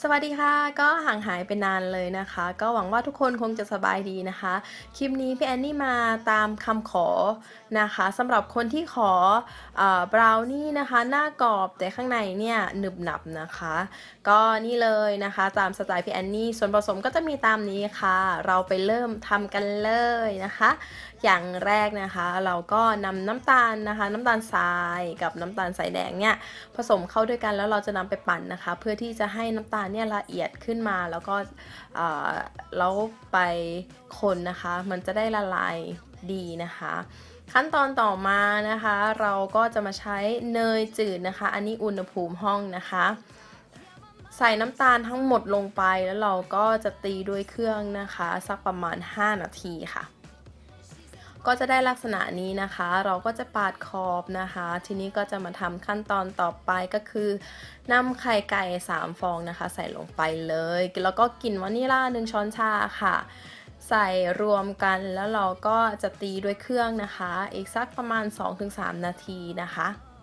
สวัสดีค่ะก็ห่างหายไปนานเลยนะคะก็หวังว่าทุกคนคงจะสบายดีนะคะคลิปนี้พี่แอนนี่มาตามคำขอนะคะสำหรับคนที่ขอบราวนี่นะคะหน้ากรอบแต่ข้างในเนี่ยหนึบหนับนะคะก็นี่เลยนะคะตามสไตล์พี่แอนนี่ส่วนผสมก็จะมีตามนี้ค่ะเราไปเริ่มทำกันเลยนะคะอย่างแรกนะคะเราก็นำน้ำตาลนะคะน้ำตาลทรายกับน้ำตาลสายแดงเนี่ยผสมเข้าด้วยกันแล้วเราจะนำไปปั่นนะคะเพื่อที่จะให้น้ำตาลเนี่ยละเอียดขึ้นมาแล้วก็แล้วไปคนนะคะมันจะได้ละลายดีนะคะขั้นตอนต่อมานะคะเราก็จะมาใช้เนยจืดนะคะอันนี้อุณหภูมิห้องนะคะใส่น้ำตาลทั้งหมดลงไปแล้วเราก็จะตีด้วยเครื่องนะคะสักประมาณ5 นาทีค่ะก็จะได้ลักษณะนี้นะคะเราก็จะปาดขอบนะคะทีนี้ก็จะมาทำขั้นตอนต่อไปก็คือนำไข่ไก่3 ฟองนะคะใส่ลงไปเลยแล้วก็กลิ่นวานิลลา1 ช้อนชาค่ะใส่รวมกันแล้วเราก็จะตีด้วยเครื่องนะคะอีกสักประมาณ 2-3 นาทีนะคะ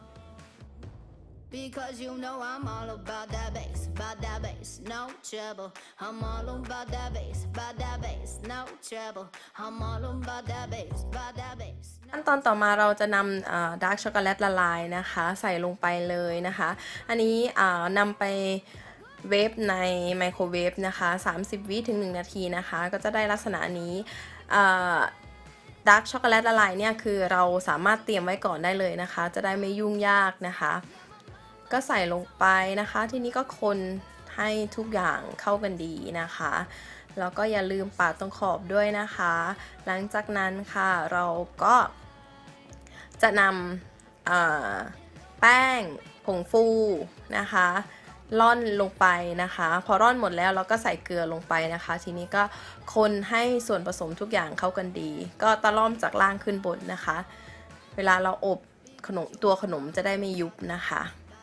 Because you know I'm all about that bass, no trouble. I'm all about that bass, no trouble. I'm all about that bass. ขั้นตอนต่อมาเราจะนำดาร์กช็อกโกแลตละลายนะคะใส่ลงไปเลยนะคะอันนี้นำไปเวฟในไมโครเวฟนะคะ30 วิถึง 1 นาทีนะคะก็จะได้ลักษณะนี้ดาร์กช็อกโกแลตละลายเนี่ยคือเราสามารถเตรียมไว้ก่อนได้เลยนะคะจะได้ไม่ยุ่งยากนะคะก็ใส่ลงไปนะคะทีนี้ก็คนให้ทุกอย่างเข้ากันดีนะคะแล้วก็อย่าลืมปาดตรงขอบด้วยนะคะหลังจากนั้นค่ะเราก็จะนำแป้งผงฟูนะคะร่อนลงไปนะคะพอร่อนหมดแล้วเราก็ใส่เกลือลงไปนะคะทีนี้ก็คนให้ส่วนผสมทุกอย่างเข้ากันดีก็ตะล่อมจากล่างขึ้นบนนะคะเวลาเราอบตัวขนมจะได้ไม่ยุบนะคะ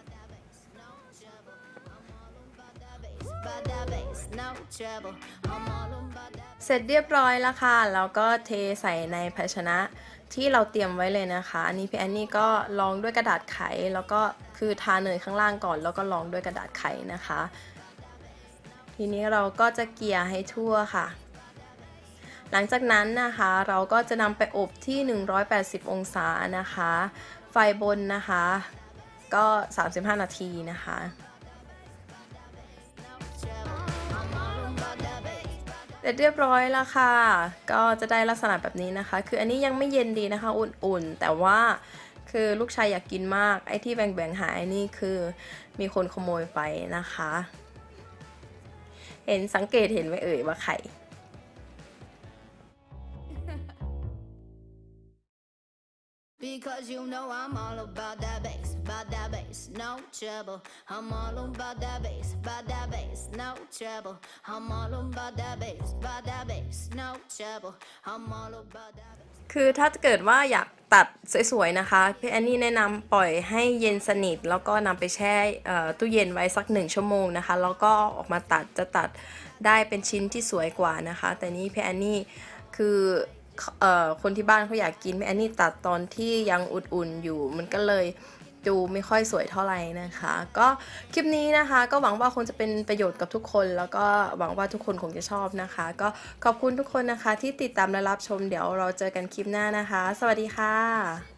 เสร็จเรียบร้อยแล้วค่ะแล้วก็เทใส่ในภาชนะที่เราเตรียมไว้เลยนะคะอันนี้พี่แอนนี่ก็รองด้วยกระดาษไขแล้วก็คือทาเนยข้างล่างก่อนแล้วก็รองด้วยกระดาษไขนะคะทีนี้เราก็จะเกลี่ยให้ทั่วค่ะหลังจากนั้นนะคะเราก็จะนำไปอบที่180 องศานะคะไฟบนนะคะก็35 นาทีนะคะเสร็จเรียบร้อยแล้วค่ะก็จะได้ลักษณะแบบนี้นะคะคืออันนี้ยังไม่เย็นดีนะคะอุ่นๆแต่ว่าคือลูกชายอยากกินมากไอ้ที่แบ่งหายนี่คือมีคนขโมยไปนะคะสังเกตเห็นไหมเอ่ยว่าไข่Because you know I'm all about that bass, no trouble. I'm all about that bass, no trouble. I'm all about that bass, no trouble. I'm all about that. คือถ้าเกิดว่าอยากตัดสวยๆนะคะพี่แอนนี่แนะนำปล่อยให้เย็นสนิทแล้วก็นำไปแช่ตู้เย็นไว้สัก1 ชั่วโมงนะคะแล้วก็ออกมาตัดจะตัดได้เป็นชิ้นที่สวยกว่านะคะแต่นี้พี่แอนนี่คือคนที่บ้านเขาอยากกินแม่แอนนี่ตัดตอนที่ยังอุ่นๆอยู่มันก็เลยดูไม่ค่อยสวยเท่าไหร่นะคะก็คลิปนี้นะคะก็หวังว่าคงจะเป็นประโยชน์กับทุกคนแล้วก็หวังว่าทุกคนคงจะชอบนะคะก็ขอบคุณทุกคนนะคะที่ติดตามและรับชมเดี๋ยวเราเจอกันคลิปหน้านะคะสวัสดีค่ะ